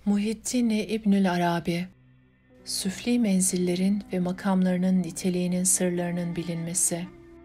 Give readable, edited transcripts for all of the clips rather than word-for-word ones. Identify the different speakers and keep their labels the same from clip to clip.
Speaker 1: Muhittin İbnül Arabi, Süfli menzillerin ve makamlarının niteliğinin sırlarının bilinmesi.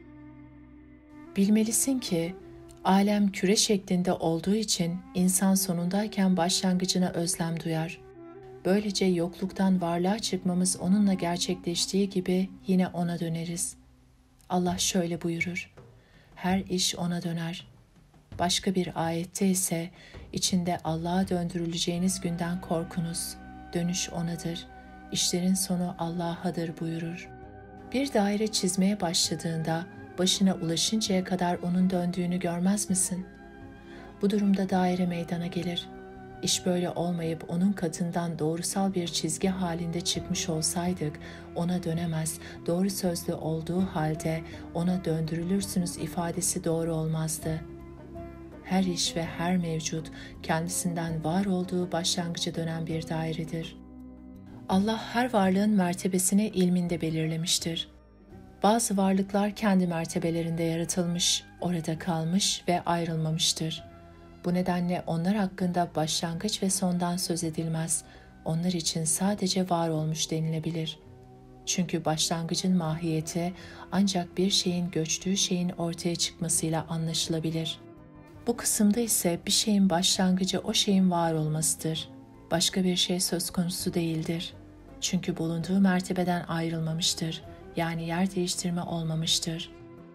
Speaker 1: Bilmelisin ki, alem küre şeklinde olduğu için insan sonundayken başlangıcına özlem duyar. Böylece yokluktan varlığa çıkmamız onunla gerçekleştiği gibi yine ona döneriz. Allah şöyle buyurur: her iş ona döner. Başka bir ayette ise içinde Allah'a döndürüleceğiniz günden korkunuz. Dönüş onadır. İşlerin sonu Allah'adır buyurur. Bir daire çizmeye başladığında başına ulaşıncaya kadar onun döndüğünü görmez misin? Bu durumda daire meydana gelir. İş böyle olmayıp onun katından doğrusal bir çizgi halinde çıkmış olsaydık ona dönemez, doğru sözlü olduğu halde ona döndürülürsünüz ifadesi doğru olmazdı. Her iş ve her mevcut kendisinden var olduğu başlangıca dönen bir dairedir. Allah her varlığın mertebesini ilminde belirlemiştir. Bazı varlıklar kendi mertebelerinde yaratılmış, orada kalmış ve ayrılmamıştır. Bu nedenle onlar hakkında başlangıç ve sondan söz edilmez. Onlar için sadece var olmuş denilebilir. Çünkü başlangıcın mahiyeti ancak bir şeyin göçtüğü şeyin ortaya çıkmasıyla anlaşılabilir. Bu kısımda ise bir şeyin başlangıcı o şeyin var olmasıdır. Başka bir şey söz konusu değildir. Çünkü bulunduğu mertebeden ayrılmamıştır. Yani yer değiştirme olmamıştır.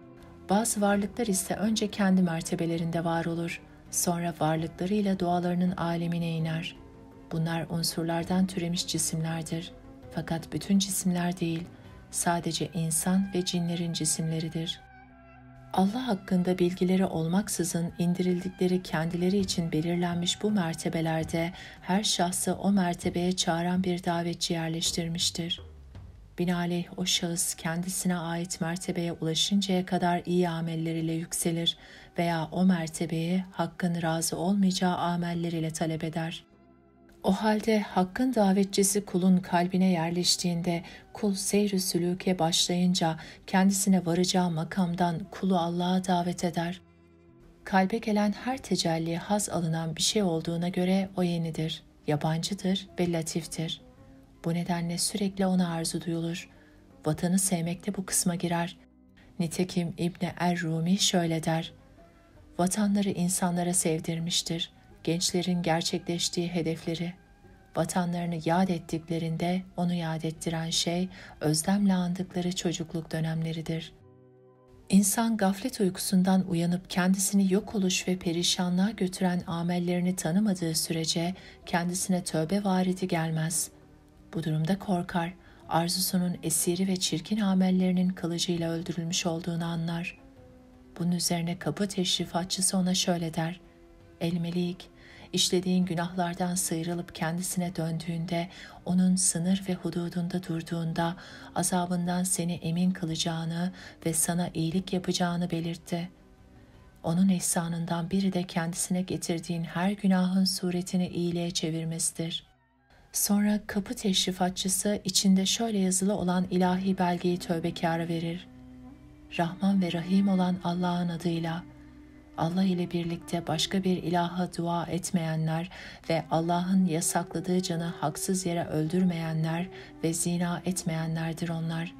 Speaker 1: Bazı varlıklar ise önce kendi mertebelerinde var olur, sonra varlıklarıyla doğalarının alemine iner. Bunlar unsurlardan türemiş cisimlerdir. Fakat bütün cisimler değil, sadece insan ve cinlerin cisimleridir. Allah hakkında bilgileri olmaksızın indirildikleri kendileri için belirlenmiş bu mertebelerde her şahsı o mertebeye çağıran bir davetçi yerleştirmiştir. Binaenaleyh o şahıs kendisine ait mertebeye ulaşıncaya kadar iyi amelleriyle yükselir veya o mertebeyi Hakk'ın razı olmayacağı amelleriyle talep eder. O halde Hakk'ın davetçisi kulun kalbine yerleştiğinde, kul seyr-i sülûke başlayınca kendisine varacağı makamdan kulu Allah'a davet eder. Kalbe gelen her tecelli haz alınan bir şey olduğuna göre o yenidir, yabancıdır ve latiftir. Bu nedenle sürekli ona arzu duyulur. Vatanı sevmek de bu kısma girer. Nitekim İbni Er-Rumi şöyle der: vatanları insanlara sevdirmiştir, gençlerin gerçekleştiği hedefleri. Vatanlarını yad ettiklerinde onu yad ettiren şey, özlemle andıkları çocukluk dönemleridir. İnsan gaflet uykusundan uyanıp kendisini yok oluş ve perişanlığa götüren amellerini tanımadığı sürece kendisine tövbe varidi gelmez. Bu durumda korkar, arzusunun esiri ve çirkin amellerinin kılıcıyla öldürülmüş olduğunu anlar. Bunun üzerine kapı teşrifatçısı ona şöyle der: el melik, işlediğin günahlardan sıyrılıp kendisine döndüğünde, onun sınır ve hududunda durduğunda azabından seni emin kılacağını ve sana iyilik yapacağını belirtti. Onun ihsanından biri de kendisine getirdiğin her günahın suretini iyiliğe çevirmesidir. Sonra kapı teşrifatçısı içinde şöyle yazılı olan ilahi belgeyi tövbekâra verir: Rahman ve Rahim olan Allah'ın adıyla. Allah ile birlikte başka bir ilaha dua etmeyenler ve Allah'ın yasakladığı canı haksız yere öldürmeyenler ve zina etmeyenlerdir onlar.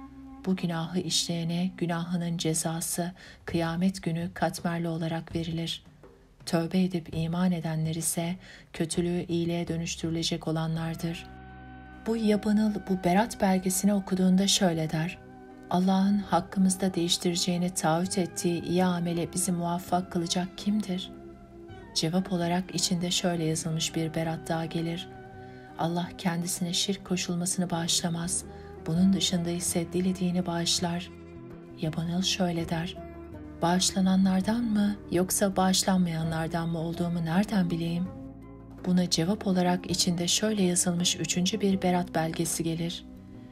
Speaker 1: Bu günahı işleyene günahının cezası kıyamet günü katmerli olarak verilir. Tövbe edip iman edenler ise kötülüğü iyiliğe dönüştürülecek olanlardır. Bu yabanıl bu berat belgesini okuduğunda şöyle der: Allah'ın hakkımızda değiştireceğini taahhüt ettiği iyi amele bizi muvaffak kılacak kimdir? Cevap olarak içinde şöyle yazılmış bir berat daha gelir: Allah kendisine şirk koşulmasını bağışlamaz. Bunun dışında ise dilediğini bağışlar. Yabanıl şöyle der: bağışlananlardan mı yoksa bağışlanmayanlardan mı olduğumu nereden bileyim? Buna cevap olarak içinde şöyle yazılmış üçüncü bir berat belgesi gelir: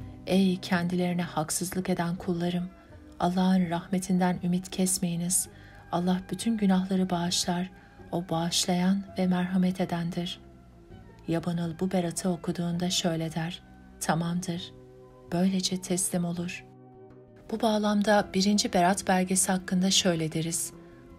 Speaker 1: ey kendilerine haksızlık eden kullarım! Allah'ın rahmetinden ümit kesmeyiniz. Allah bütün günahları bağışlar. O bağışlayan ve merhamet edendir. Yabanıl bu beratı okuduğunda şöyle der: tamamdır. Böylece teslim olur. Bu bağlamda birinci berat belgesi hakkında şöyle deriz: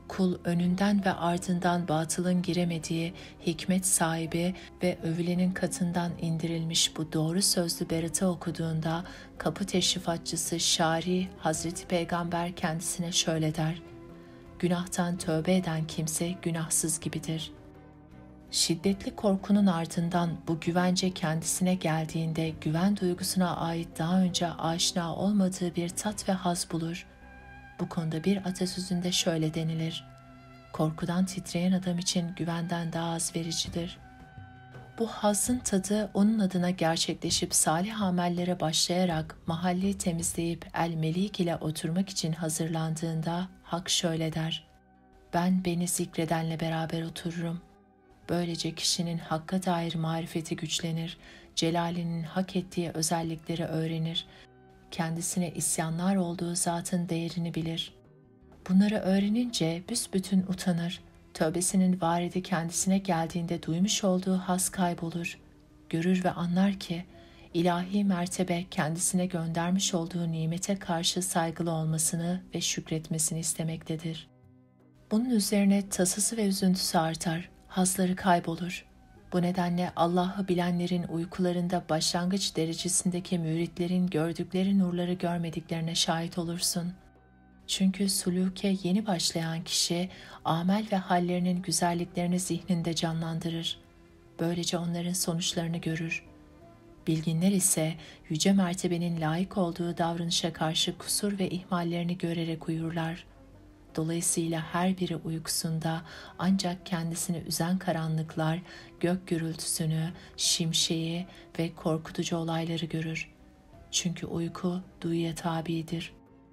Speaker 1: Kul önünden ve ardından batılın giremediği hikmet sahibi ve övülenin katından indirilmiş bu doğru sözlü beratı okuduğunda kapı teşrifatçısı Şari Hazreti Peygamber kendisine şöyle der: günahtan tövbe eden kimse günahsız gibidir. Şiddetli korkunun ardından bu güvence kendisine geldiğinde güven duygusuna ait daha önce aşina olmadığı bir tat ve haz bulur. Bu konuda bir atasözünde şöyle denilir: korkudan titreyen adam için güvenden daha az vericidir. Bu hazın tadı onun adına gerçekleşip salih amellere başlayarak mahalleyi temizleyip el-melik ile oturmak için hazırlandığında Hak şöyle der: ben beni zikredenle beraber otururum. Böylece kişinin Hakk'a dair marifeti güçlenir, celalinin hak ettiği özellikleri öğrenir, kendisine isyanlar olduğu zatın değerini bilir. Bunları öğrenince büsbütün utanır, tövbesinin varidi kendisine geldiğinde duymuş olduğu haz kaybolur. Görür ve anlar ki ilahi mertebe kendisine göndermiş olduğu nimete karşı saygılı olmasını ve şükretmesini istemektedir. Bunun üzerine tasası ve üzüntüsü artar, hazları kaybolur. Bu nedenle Allah'ı bilenlerin uykularında başlangıç derecesindeki müritlerin gördükleri nurları görmediklerine şahit olursun. Çünkü suluke yeni başlayan kişi amel ve hallerinin güzelliklerini zihninde canlandırır. Böylece onların sonuçlarını görür. Bilginler ise yüce mertebenin layık olduğu davranışa karşı kusur ve ihmallerini görerek uyurlar. Dolayısıyla her biri uykusunda ancak kendisini üzen karanlıklar, gök gürültüsünü, şimşeği ve korkutucu olayları görür. Çünkü uyku duyuya tabidir.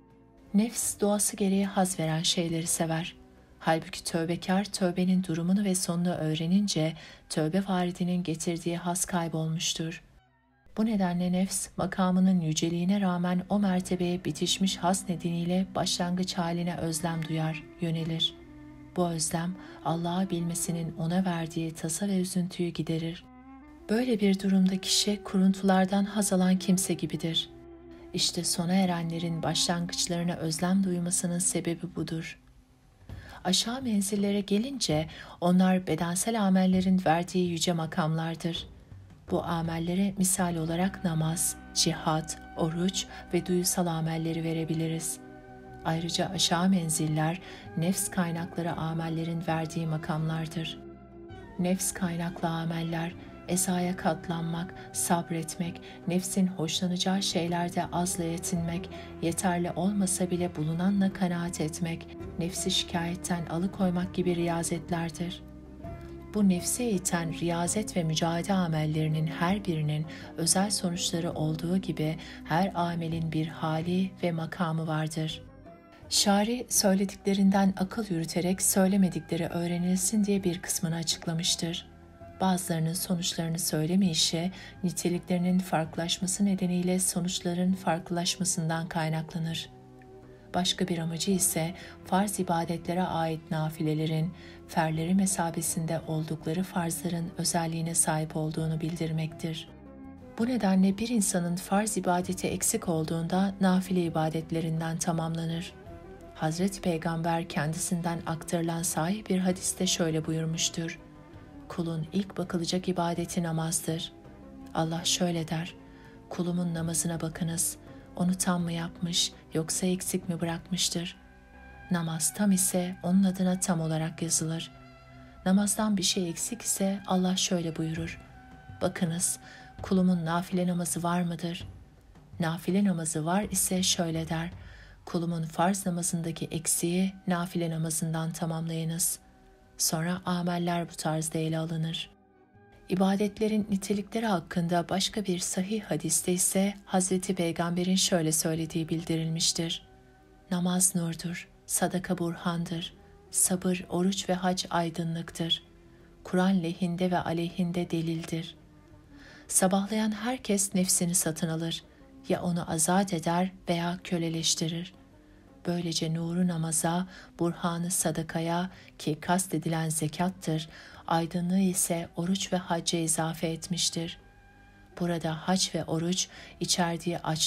Speaker 1: Nefs doğası gereği haz veren şeyleri sever. Halbuki tövbekar tövbenin durumunu ve sonunu öğrenince tövbe varidinin getirdiği haz kaybolmuştur. Bu nedenle nefs makamının yüceliğine rağmen o mertebeye bitişmiş haz nedeniyle başlangıç haline özlem duyar, yönelir. Bu özlem Allah'ı bilmesinin ona verdiği tasa ve üzüntüyü giderir. Böyle bir durumda kişi kuruntulardan haz alan kimse gibidir. İşte sona erenlerin başlangıçlarına özlem duymasının sebebi budur. Aşağı menzillere gelince onlar bedensel amellerin verdiği yüce makamlardır. Bu amellere misal olarak namaz, cihat, oruç ve duysal amelleri verebiliriz. Ayrıca aşağı menziller nefs kaynakları amellerin verdiği makamlardır. Nefs kaynaklı ameller, esaya katlanmak, sabretmek, nefsin hoşlanacağı şeylerde azla yetinmek, yeterli olmasa bile bulunanla kanaat etmek, nefsi şikayetten alıkoymak gibi riyazetlerdir. Bu nefse iten riyazet ve mücadele amellerinin her birinin özel sonuçları olduğu gibi her amelin bir hali ve makamı vardır. Şari söylediklerinden akıl yürüterek söylemedikleri öğrenilsin diye bir kısmını açıklamıştır. Bazılarının sonuçlarını söylemeyişi, niteliklerinin farklılaşması nedeniyle sonuçların farklılaşmasından kaynaklanır. Başka bir amacı ise farz ibadetlere ait nafilelerin, ferleri mesabesinde oldukları farzların özelliğine sahip olduğunu bildirmektir. Bu nedenle bir insanın farz ibadeti eksik olduğunda nafile ibadetlerinden tamamlanır. Hazreti Peygamber kendisinden aktarılan sahih bir hadiste şöyle buyurmuştur: kulun ilk bakılacak ibadeti namazdır. Allah şöyle der: kulumun namazına bakınız, onu tam mı yapmış yoksa eksik mi bırakmıştır? Namaz tam ise onun adına tam olarak yazılır. Namazdan bir şey eksik ise Allah şöyle buyurur: bakınız, kulumun nafile namazı var mıdır? Nafile namazı var ise şöyle der: kulumun farz namazındaki eksiği nafile namazından tamamlayınız. Sonra ameller bu tarzda ele alınır. İbadetlerin nitelikleri hakkında başka bir sahih hadiste ise Hazreti Peygamber'in şöyle söylediği bildirilmiştir: namaz nurdur, sadaka burhandır, sabır, oruç ve hac aydınlıktır. Kur'an lehinde ve aleyhinde delildir. Sabahlayan herkes nefsini satın alır, ya onu azat eder veya köleleştirir. Böylece nuru namaza, burhanı sadakaya ki kastedilen zekattır, aydınlığı ise oruç ve hacca izafe etmiştir. Burada hac ve oruç içerdiği açlık,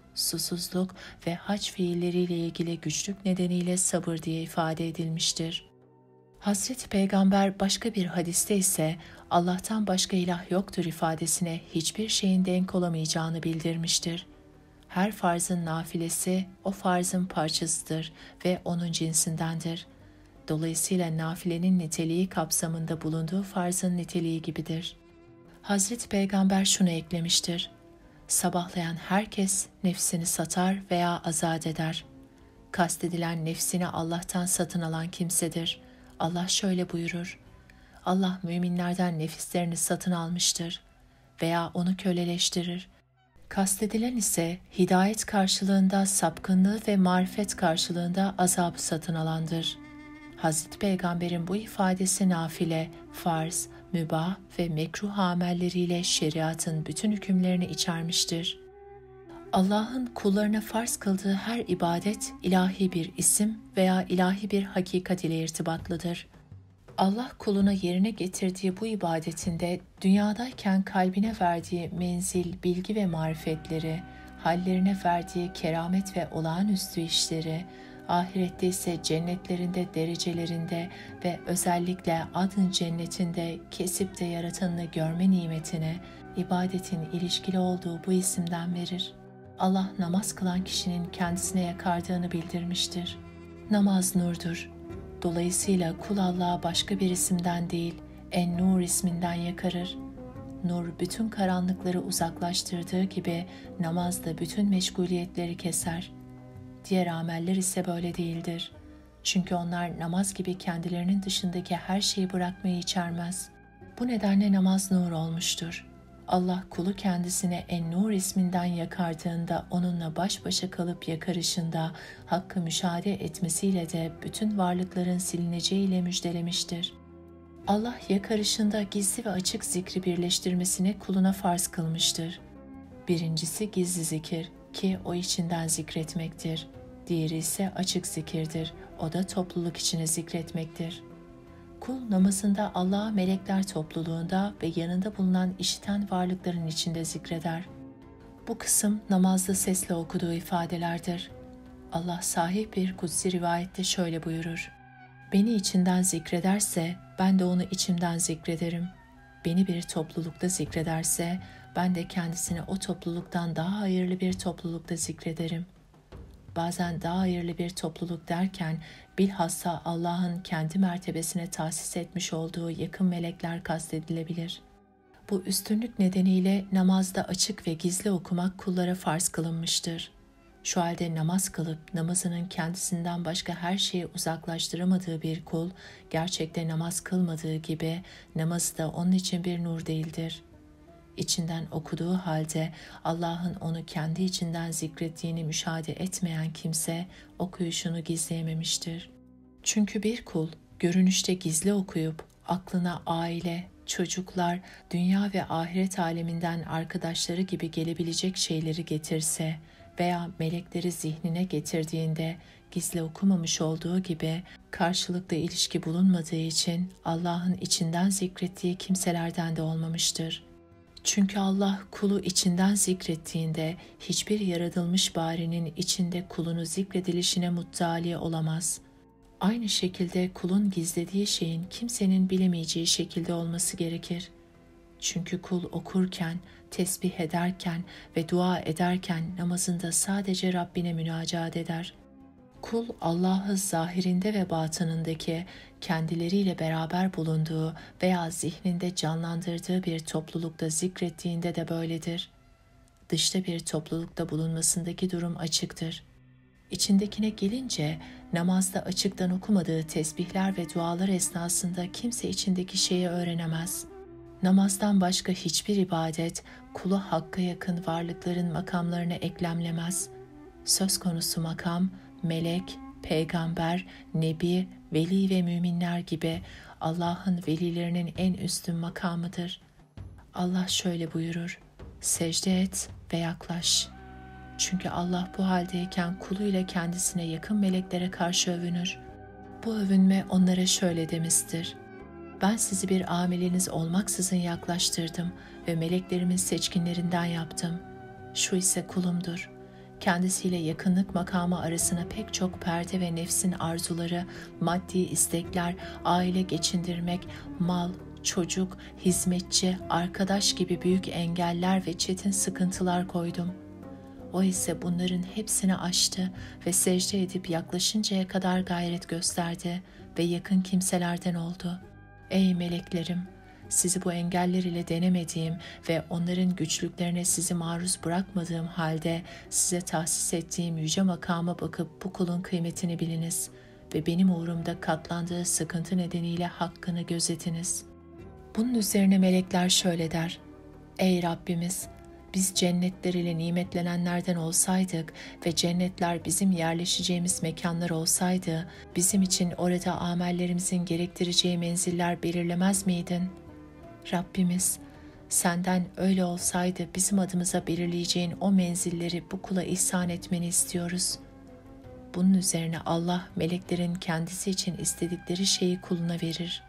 Speaker 1: susuzluk ve hac fiilleriyle ilgili güçlük nedeniyle sabır diye ifade edilmiştir. Hazreti Peygamber başka bir hadiste ise Allah'tan başka ilah yoktur ifadesine hiçbir şeyin denk olamayacağını bildirmiştir. Her farzın nafilesi o farzın parçasıdır ve onun cinsindendir. Dolayısıyla nafilenin niteliği kapsamında bulunduğu farzın niteliği gibidir. Hazreti Peygamber şunu eklemiştir: sabahlayan herkes nefsini satar veya azat eder. Kastedilen nefsini Allah'tan satın alan kimsedir. Allah şöyle buyurur: Allah müminlerden nefislerini satın almıştır veya onu köleleştirir. Kastedilen ise hidayet karşılığında sapkınlığı ve marifet karşılığında azabı satın alandır. Hazreti Peygamber'in bu ifadesi nafile, farz, mübah ve mekruh amelleriyle şeriatın bütün hükümlerini içermiştir. Allah'ın kullarına farz kıldığı her ibadet ilahi bir isim veya ilahi bir hakikat ile irtibatlıdır. Allah kuluna yerine getirdiği bu ibadetinde dünyadayken kalbine verdiği menzil, bilgi ve marifetleri, hallerine verdiği keramet ve olağanüstü işleri, ahirette ise cennetlerinde, derecelerinde ve özellikle adın cennetinde kesip de yaratanını görme nimetine, ibadetin ilişkili olduğu bu isimden verir. Allah namaz kılan kişinin kendisine yakardığını bildirmiştir. Namaz nurdur. Dolayısıyla kul Allah'a başka bir isimden değil, En-Nur isminden yakarır. Nur bütün karanlıkları uzaklaştırdığı gibi namaz da bütün meşguliyetleri keser. Diğer ameller ise böyle değildir. Çünkü onlar namaz gibi kendilerinin dışındaki her şeyi bırakmayı içermez. Bu nedenle namaz nur olmuştur. Allah kulu kendisine En-Nur isminden yakardığında onunla baş başa kalıp yakarışında hakkı müşahede etmesiyle de bütün varlıkların silineceğiyle müjdelemiştir. Allah yakarışında gizli ve açık zikri birleştirmesini kuluna farz kılmıştır. Birincisi gizli zikir ki o içinden zikretmektir. Diğeri ise açık zikirdir, o da topluluk içine zikretmektir. Kul namazında Allah'a melekler topluluğunda ve yanında bulunan işiten varlıkların içinde zikreder. Bu kısım namazda sesle okuduğu ifadelerdir. Allah sahih bir kutsi rivayette şöyle buyurur: beni içinden zikrederse ben de onu içimden zikrederim. Beni bir toplulukta zikrederse ben de kendisini o topluluktan daha hayırlı bir toplulukta zikrederim. Bazen daha hayırlı bir topluluk derken bilhassa Allah'ın kendi mertebesine tahsis etmiş olduğu yakın melekler kastedilebilir. Bu üstünlük nedeniyle namazda açık ve gizli okumak kullara farz kılınmıştır. Şu halde namaz kılıp namazının kendisinden başka her şeyi uzaklaştıramadığı bir kul, gerçekte namaz kılmadığı gibi namazı da onun için bir nur değildir. İçinden okuduğu halde Allah'ın onu kendi içinden zikrettiğini müşahede etmeyen kimse okuyuşunu gizleyememiştir. Çünkü bir kul görünüşte gizli okuyup aklına aile, çocuklar, dünya ve ahiret aleminden arkadaşları gibi gelebilecek şeyleri getirse veya melekleri zihnine getirdiğinde gizli okumamış olduğu gibi karşılıklı ilişki bulunmadığı için Allah'ın içinden zikrettiği kimselerden de olmamıştır. Çünkü Allah kulu içinden zikrettiğinde hiçbir yaratılmış barinin içinde kulunu zikredilişine muttali olamaz. Aynı şekilde kulun gizlediği şeyin kimsenin bilemeyeceği şekilde olması gerekir. Çünkü kul okurken, tesbih ederken ve dua ederken namazında sadece Rabbine münacaat eder. Kul Allah'ı zahirinde ve batınındaki kendileriyle beraber bulunduğu veya zihninde canlandırdığı bir toplulukta zikrettiğinde de böyledir. Dışta bir toplulukta bulunmasındaki durum açıktır. İçindekine gelince namazda açıktan okumadığı tesbihler ve dualar esnasında kimse içindeki şeyi öğrenemez. Namazdan başka hiçbir ibadet kulu hakka yakın varlıkların makamlarına eklemlemez. Söz konusu makam, melek, peygamber, nebi, veli ve müminler gibi Allah'ın velilerinin en üstün makamıdır. Allah şöyle buyurur: secde et ve yaklaş. Çünkü Allah bu haldeyken kuluyla kendisine yakın meleklere karşı övünür. Bu övünme onlara şöyle demiştir: ben sizi bir ameliniz olmaksızın yaklaştırdım ve meleklerimin seçkinlerinden yaptım. Şu ise kulumdur. kendisiyle yakınlık makamı arasına pek çok perde ve nefsin arzuları, maddi istekler, aile geçindirmek, mal, çocuk, hizmetçi, arkadaş gibi büyük engeller ve çetin sıkıntılar koydum. O ise bunların hepsini aştı ve secde edip yaklaşıncaya kadar gayret gösterdi ve yakın kimselerden oldu. Ey meleklerim! Sizi bu engeller ile denemediğim ve onların güçlüklerine sizi maruz bırakmadığım halde size tahsis ettiğim yüce makama bakıp bu kulun kıymetini biliniz ve benim uğrumda katlandığı sıkıntı nedeniyle hakkını gözetiniz. Bunun üzerine melekler şöyle der: Ey Rabbimiz! Biz cennetler ile nimetlenenlerden olsaydık ve cennetler bizim yerleşeceğimiz mekanlar olsaydı, bizim için orada amellerimizin gerektireceği menziller belirlemez miydin? Rabbimiz, senden öyle olsaydı bizim adımıza belirleyeceğin o menzilleri bu kula ihsan etmeni istiyoruz. Bunun üzerine Allah meleklerin kendisi için istedikleri şeyi kuluna verir.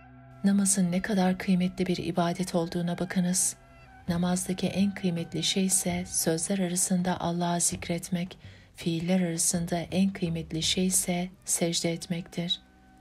Speaker 1: Namazın ne kadar kıymetli bir ibadet olduğuna bakınız. Namazdaki en kıymetli şey ise sözler arasında Allah'ı zikretmek, fiiller arasında en kıymetli şey ise secde etmektir.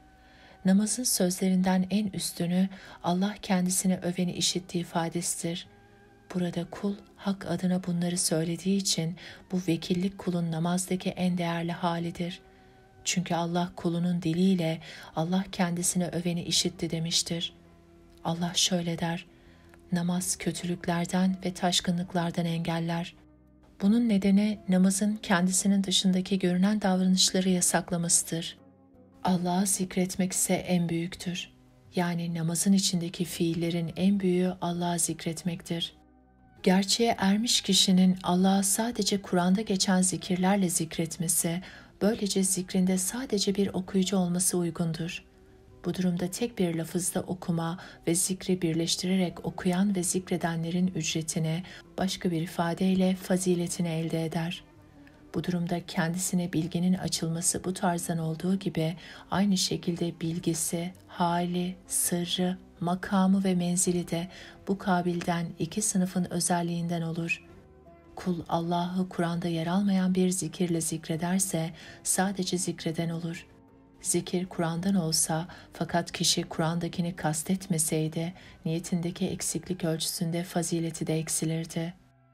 Speaker 1: Namazın sözlerinden en üstünü Allah kendisine öveni işittiği ifadesidir. Burada kul hak adına bunları söylediği için bu vekillik kulun namazdaki en değerli halidir. Çünkü Allah kulunun diliyle Allah kendisine öveni işitti demiştir. Allah şöyle der: namaz kötülüklerden ve taşkınlıklardan engeller. Bunun nedeni namazın kendisinin dışındaki görünen davranışları yasaklamasıdır. Allah'ı zikretmek ise en büyüktür. Yani namazın içindeki fiillerin en büyüğü Allah'ı zikretmektir. Gerçeğe ermiş kişinin Allah'ı sadece Kur'an'da geçen zikirlerle zikretmesi, böylece zikrinde sadece bir okuyucu olması uygundur. Bu durumda tek bir lafızda okuma ve zikri birleştirerek okuyan ve zikredenlerin ücretini, başka bir ifadeyle faziletini elde eder. Bu durumda kendisine bilginin açılması bu tarzdan olduğu gibi aynı şekilde bilgisi, hali, sırrı, makamı ve menzili de bu kabilden iki sınıfın özelliğinden olur. Kul Allah'ı Kur'an'da yer almayan bir zikirle zikrederse sadece zikreden olur. Zikir Kur'an'dan olsa fakat kişi Kur'an'dakini kastetmeseydi niyetindeki eksiklik ölçüsünde fazileti de eksilirdi.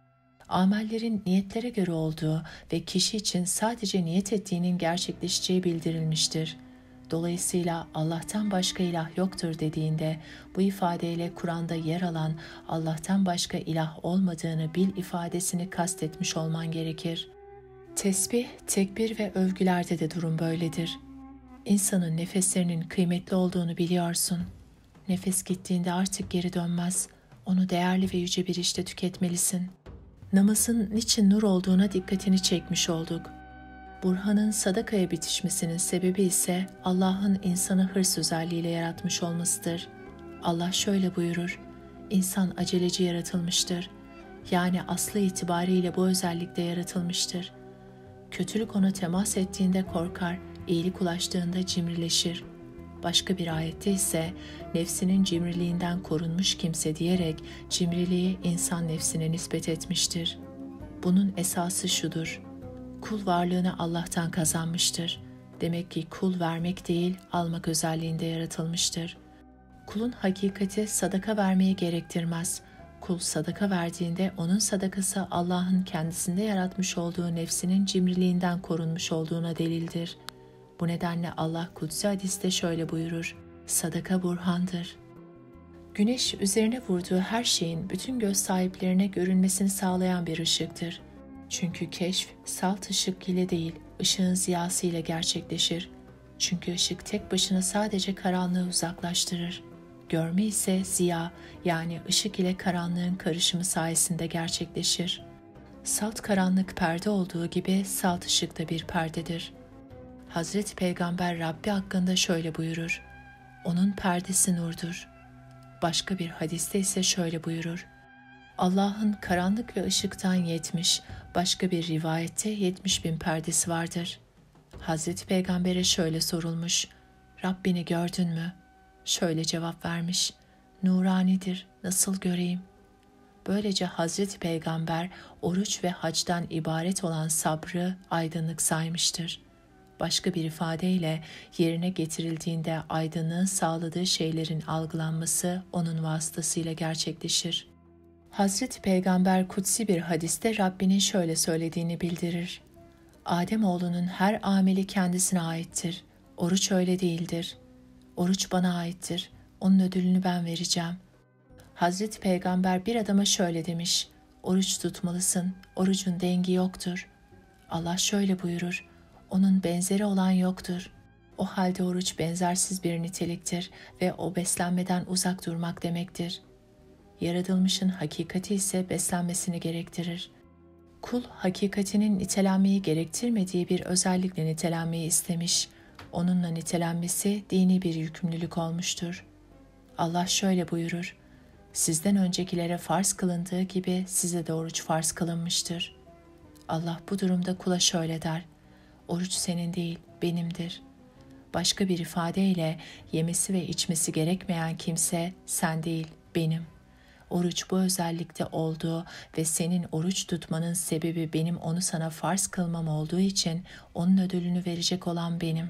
Speaker 1: Amellerin niyetlere göre olduğu ve kişi için sadece niyet ettiğinin gerçekleşeceği bildirilmiştir. Dolayısıyla Allah'tan başka ilah yoktur dediğinde bu ifadeyle Kur'an'da yer alan Allah'tan başka ilah olmadığını bil ifadesini kastetmiş olman gerekir. Tesbih, tekbir ve övgülerde de durum böyledir. İnsanın nefeslerinin kıymetli olduğunu biliyorsun. Nefes gittiğinde artık geri dönmez. Onu değerli ve yüce bir işte tüketmelisin. Namazın niçin nur olduğuna dikkatini çekmiş olduk. Burhan'ın sadakaya bitişmesinin sebebi ise Allah'ın insanı hırs özelliğiyle yaratmış olmasıdır. Allah şöyle buyurur: İnsan aceleci yaratılmıştır. Yani aslı itibariyle bu özellikle yaratılmıştır. Kötülük ona temas ettiğinde korkar, iyilik ulaştığında cimrileşir. Başka bir ayette ise nefsinin cimriliğinden korunmuş kimse diyerek cimriliği insan nefsine nispet etmiştir. Bunun esası şudur: kul varlığını Allah'tan kazanmıştır. Demek ki kul vermek değil, almak özelliğinde yaratılmıştır. Kulun hakikati sadaka vermeye gerektirmez. Kul sadaka verdiğinde onun sadakası Allah'ın kendisinde yaratmış olduğu nefsinin cimriliğinden korunmuş olduğuna delildir. Bu nedenle Allah kutsi hadiste şöyle buyurur: sadaka burhandır. Güneş üzerine vurduğu her şeyin bütün göz sahiplerine görünmesini sağlayan bir ışıktır. Çünkü keşf salt ışık ile değil, ışığın ziyası ile gerçekleşir. Çünkü ışık tek başına sadece karanlığı uzaklaştırır. Görme ise ziya, yani ışık ile karanlığın karışımı sayesinde gerçekleşir. Salt karanlık perde olduğu gibi salt ışık da bir perdedir. Hazreti Peygamber Rabbi hakkında şöyle buyurur: onun perdesi nurdur. Başka bir hadiste ise şöyle buyurur: Allah'ın karanlık ve ışıktan 70, başka bir rivayette 70.000 perdesi vardır. Hazreti Peygamber'e şöyle sorulmuş: Rabbini gördün mü? Şöyle cevap vermiş: nuranidir, nasıl göreyim? Böylece Hazreti Peygamber oruç ve hacdan ibaret olan sabrı aydınlık saymıştır. Başka bir ifadeyle yerine getirildiğinde aydınlığın sağladığı şeylerin algılanması onun vasıtasıyla gerçekleşir. Hazreti Peygamber kutsi bir hadiste Rabbinin şöyle söylediğini bildirir. Ademoğlunun her ameli kendisine aittir. Oruç öyle değildir. Oruç bana aittir. Onun ödülünü ben vereceğim. Hazreti Peygamber bir adama şöyle demiş. Oruç tutmalısın. Orucun dengi yoktur. Allah şöyle buyurur. Onun benzeri olan yoktur. O halde oruç benzersiz bir niteliktir ve o beslenmeden uzak durmak demektir. Yaratılmışın hakikati ise beslenmesini gerektirir. Kul hakikatinin nitelenmeyi gerektirmediği bir özellikle nitelenmeyi istemiş. Onunla nitelenmesi dini bir yükümlülük olmuştur. Allah şöyle buyurur. Sizden öncekilere farz kılındığı gibi size de oruç farz kılınmıştır. Allah bu durumda kula şöyle der. Oruç senin değil, benimdir. Başka bir ifadeyle yemesi ve içmesi gerekmeyen kimse sen değil, benim. Oruç bu özellikte olduğu ve senin oruç tutmanın sebebi benim onu sana farz kılmam olduğu için onun ödülünü verecek olan benim.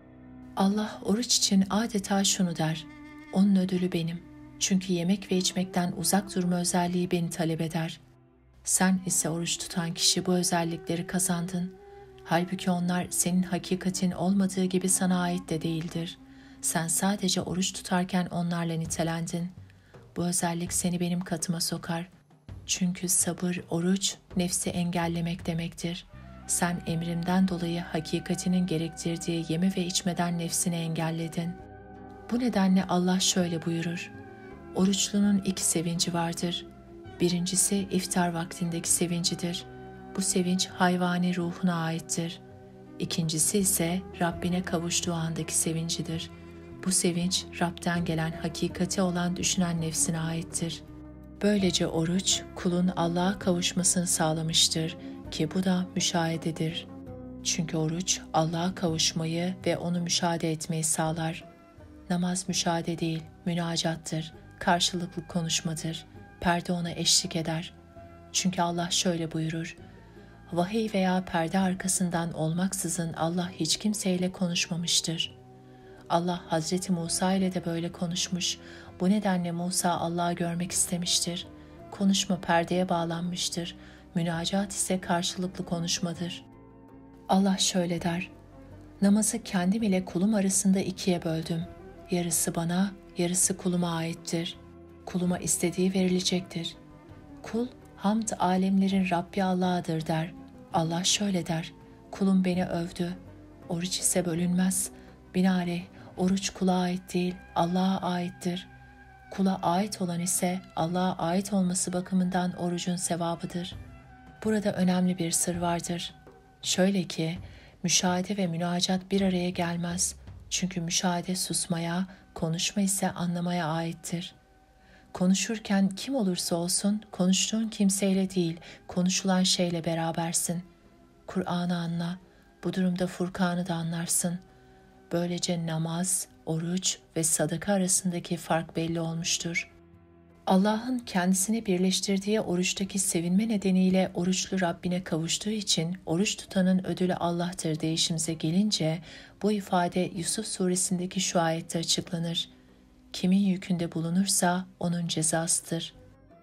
Speaker 1: Allah oruç için adeta şunu der. Onun ödülü benim. Çünkü yemek ve içmekten uzak durma özelliği beni talep eder. Sen ise oruç tutan kişi bu özellikleri kazandın. Halbuki onlar senin hakikatin olmadığı gibi sana ait de değildir. Sen sadece oruç tutarken onlarla nitelendin. Bu özellik seni benim katıma sokar. Çünkü sabır, oruç, nefsi engellemek demektir. Sen emrimden dolayı hakikatinin gerektirdiği yeme ve içmeden nefsini engelledin. Bu nedenle Allah şöyle buyurur. Oruçlunun iki sevinci vardır. Birincisi iftar vaktindeki sevincidir. Bu sevinç hayvani ruhuna aittir. İkincisi ise Rabbine kavuştuğu andaki sevincidir. Bu sevinç Rab'den gelen hakikati olan düşünen nefsine aittir. Böylece oruç kulun Allah'a kavuşmasını sağlamıştır ki bu da müşahededir. Çünkü oruç Allah'a kavuşmayı ve onu müşahede etmeyi sağlar. Namaz müşahede değil, münacattır, karşılıklı konuşmadır. Perde ona eşlik eder. Çünkü Allah şöyle buyurur. Vahiy veya perde arkasından olmaksızın Allah hiç kimseyle konuşmamıştır. Allah Hazreti Musa ile de böyle konuşmuş. Bu nedenle Musa Allah'ı görmek istemiştir. Konuşma perdeye bağlanmıştır. Münacat ise karşılıklı konuşmadır. Allah şöyle der. Namazı kendim ile kulum arasında ikiye böldüm. Yarısı bana, yarısı kuluma aittir. Kuluma istediği verilecektir. Kul, hamd alemlerin Rabbi Allah'adır der. Allah şöyle der. Kulum beni övdü. Oruç ise bölünmez. Binaenaleyh oruç kula ait değil, Allah'a aittir. Kula ait olan ise Allah'a ait olması bakımından orucun sevabıdır. Burada önemli bir sır vardır. Şöyle ki, müşahede ve münacat bir araya gelmez. Çünkü müşahede susmaya, konuşma ise anlamaya aittir. Konuşurken kim olursa olsun konuştuğun kimseyle değil, konuşulan şeyle berabersin. Kur'an'ı anla, bu durumda Furkan'ı da anlarsın. Böylece namaz, oruç ve sadaka arasındaki fark belli olmuştur. Allah'ın kendisini birleştirdiği oruçtaki sevinme nedeniyle oruçlu Rabbine kavuştuğu için oruç tutanın ödülü Allah'tır deyişimize gelince bu ifade Yusuf suresindeki şu ayette açıklanır. Kimin yükünde bulunursa onun cezasıdır.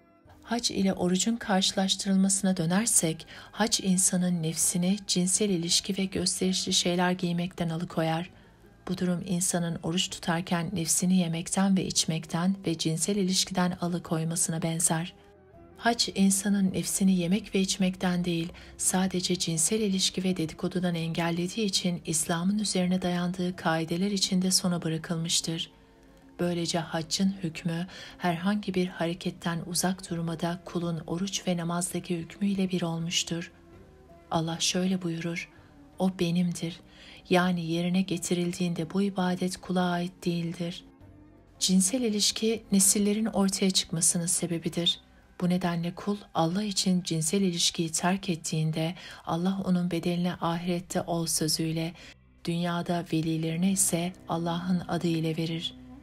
Speaker 1: Hac ile orucun karşılaştırılmasına dönersek, hac insanın nefsini cinsel ilişki ve gösterişli şeyler giymekten alıkoyar. Bu durum insanın oruç tutarken nefsini yemekten ve içmekten ve cinsel ilişkiden alıkoymasına benzer. Hac insanın nefsini yemek ve içmekten değil, sadece cinsel ilişki ve dedikodudan engellediği için İslam'ın üzerine dayandığı kaideler içinde sona bırakılmıştır. Böylece haccın hükmü herhangi bir hareketten uzak durmada kulun oruç ve namazdaki hükmüyle bir olmuştur. Allah şöyle buyurur, o benimdir. Yani yerine getirildiğinde bu ibadet kula ait değildir. Cinsel ilişki nesillerin ortaya çıkmasının sebebidir. Bu nedenle kul Allah için cinsel ilişkiyi terk ettiğinde Allah onun bedelini ahirette ol sözüyle, dünyada velilerine ise Allah'ın adı ile verir.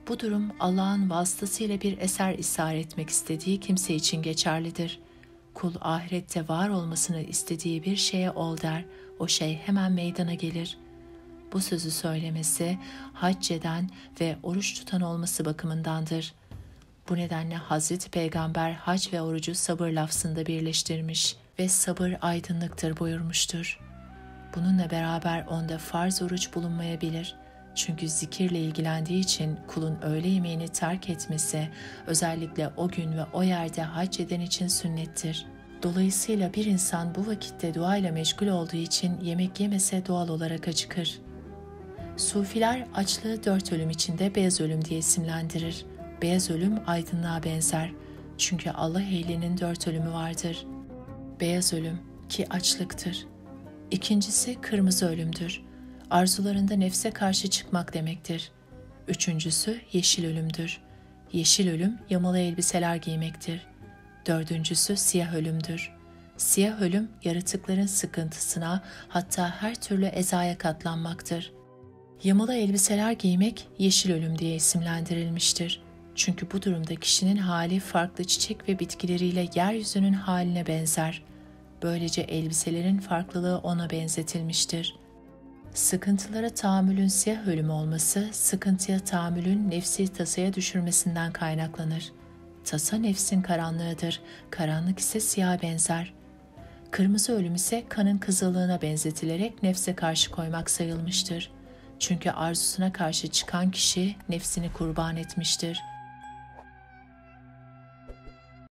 Speaker 1: Bu durum Allah'ın vasıtasıyla bir eser ishar etmek istediği kimse için geçerlidir. Kul ahirette var olmasını istediği bir şeye ol der, o şey hemen meydana gelir. Bu sözü söylemesi, hac eden ve oruç tutan olması bakımındandır. Bu nedenle Hazreti Peygamber hac ve orucu sabır lafzında birleştirmiş ve sabır aydınlıktır buyurmuştur. Bununla beraber onda farz oruç bulunmayabilir. Çünkü zikirle ilgilendiği için kulun öğle yemeğini terk etmesi özellikle o gün ve o yerde hac eden için sünnettir. Dolayısıyla bir insan bu vakitte duayla meşgul olduğu için yemek yemese doğal olarak acıkır. Sufiler açlığı 4 ölüm içinde beyaz ölüm diye isimlendirir. Beyaz ölüm aydınlığa benzer. Çünkü Allah ehlinin 4 ölümü vardır. Beyaz ölüm ki açlıktır. İkincisi kırmızı ölümdür. Arzularında nefse karşı çıkmak demektir. Üçüncüsü yeşil ölümdür. Yeşil ölüm yamalı elbiseler giymektir. Dördüncüsü siyah ölümdür. Siyah ölüm yaratıkların sıkıntısına, hatta her türlü ezaya katlanmaktır. Yamalı elbiseler giymek yeşil ölüm diye isimlendirilmiştir. Çünkü bu durumda kişinin hali farklı çiçek ve bitkileriyle yeryüzünün haline benzer. Böylece elbiselerin farklılığı ona benzetilmiştir. Sıkıntılara tahammülün siyah ölüm olması, sıkıntıya tahammülün nefsi tasaya düşürmesinden kaynaklanır. Tasa nefsin karanlığıdır, karanlık ise siyaha benzer. Kırmızı ölüm ise kanın kızıllığına benzetilerek nefse karşı koymak sayılmıştır. Çünkü arzusuna karşı çıkan kişi nefsini kurban etmiştir.